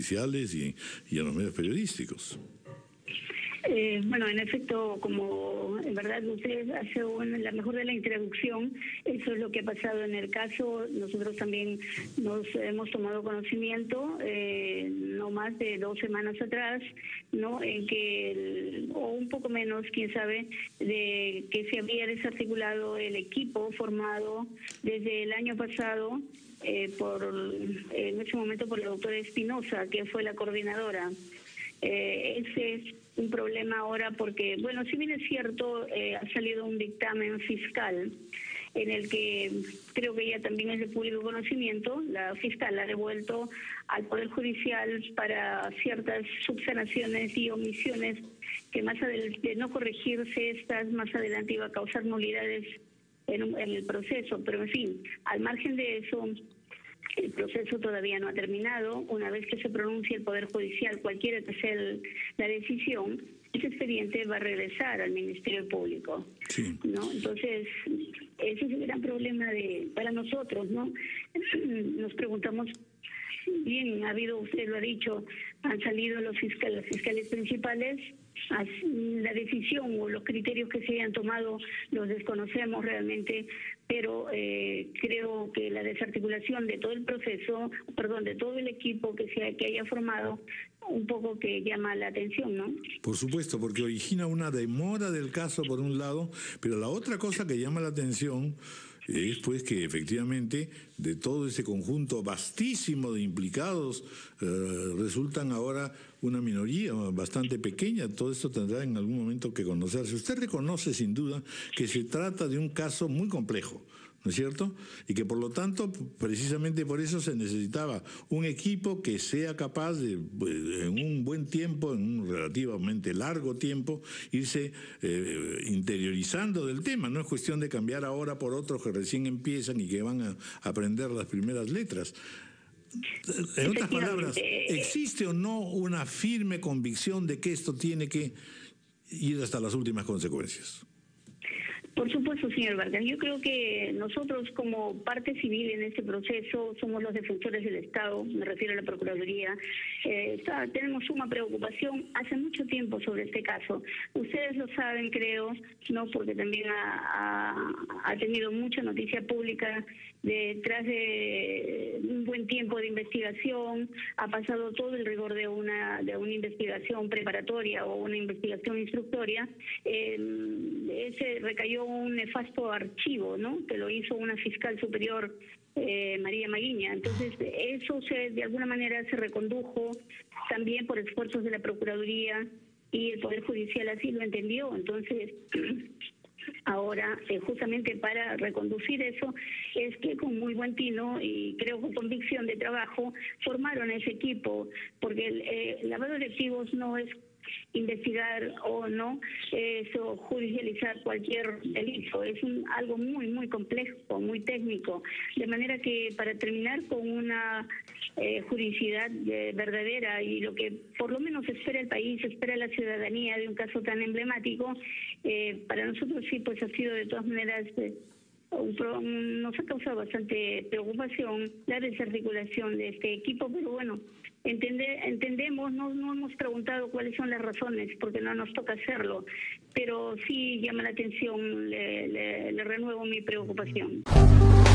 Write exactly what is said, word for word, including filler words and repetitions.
judiciales y, y en los medios periodísticos. Eh, bueno, en efecto, como en verdad usted hace una, la mejor de la introducción, eso es lo que ha pasado en el caso. Nosotros también nos hemos tomado conocimiento, eh, no más de dos semanas atrás, no, en que el, o un poco menos, quién sabe, de que se había desarticulado el equipo formado desde el año pasado eh, por, en ese momento, por la doctora Espinosa, que fue la coordinadora. Eh, ese es un problema ahora porque, bueno, si bien es cierto, eh, ha salido un dictamen fiscal en el que creo que ya también es de público conocimiento, la fiscal ha devuelto al Poder Judicial para ciertas subsanaciones y omisiones que más adelante, de no corregirse estas, más adelante iba a causar nulidades en, en el proceso, pero en fin, al margen de eso, el proceso todavía no ha terminado. Una vez que se pronuncie el Poder Judicial, cualquiera que sea el, la decisión, ese expediente va a regresar al Ministerio Público, sí. ¿no? Entonces, ese es el gran problema de para nosotros, ¿no? Nos preguntamos, bien, ha habido, usted lo ha dicho, han salido los fiscales, los fiscales principales, la decisión o los criterios que se hayan tomado los desconocemos realmente, pero eh, creo que la desarticulación de todo el proceso, perdón, de todo el equipo que se que haya formado, un poco que llama la atención, ¿no? Por supuesto, porque origina una demora del caso por un lado, pero la otra cosa que llama la atención es pues que efectivamente de todo ese conjunto vastísimo de implicados eh, resultan ahora una minoría bastante pequeña. Todo esto tendrá en algún momento que conocerse. Usted reconoce sin duda que se trata de un caso muy complejo, ¿no es cierto? Y que por lo tanto, precisamente por eso se necesitaba un equipo que sea capaz de, en un buen tiempo, en un relativamente largo tiempo, irse eh, interiorizando del tema. No es cuestión de cambiar ahora por otros que recién empiezan y que van a aprender las primeras letras. En otras palabras, ¿existe o no una firme convicción de que esto tiene que ir hasta las últimas consecuencias? Por supuesto, señor Vargas. Yo creo que nosotros como parte civil en este proceso somos los defensores del Estado, me refiero a la Procuraduría. Eh, está, tenemos suma preocupación hace mucho tiempo sobre este caso. Ustedes lo saben, creo, no, porque también ha, ha, ha tenido mucha noticia pública detrás de un buen tiempo de investigación, ha pasado todo el rigor de una de una investigación preparatoria o una investigación instructoria. Eh, ese recayó un nefasto archivo, ¿no?, que lo hizo una fiscal superior, eh, María Maguiña. Entonces, eso se de alguna manera se recondujo también por esfuerzos de la Procuraduría y el Poder Judicial así lo entendió. Entonces, ahora, eh, justamente para reconducir eso, es que con muy buen tino y creo con convicción de trabajo, formaron ese equipo, porque el eh, lavado de activos no es investigar o no eso, judicializar cualquier delito, es un, algo muy muy complejo, muy técnico, de manera que para terminar con una eh, juridicidad eh, verdadera y lo que por lo menos espera el país, espera la ciudadanía de un caso tan emblemático, eh, para nosotros sí pues ha sido de todas maneras eh, un, nos ha causado bastante preocupación la desarticulación de este equipo, pero bueno, Entende, entendemos, no, no hemos preguntado cuáles son las razones, porque no nos toca hacerlo, pero sí llama la atención, le, le, le renuevo mi preocupación.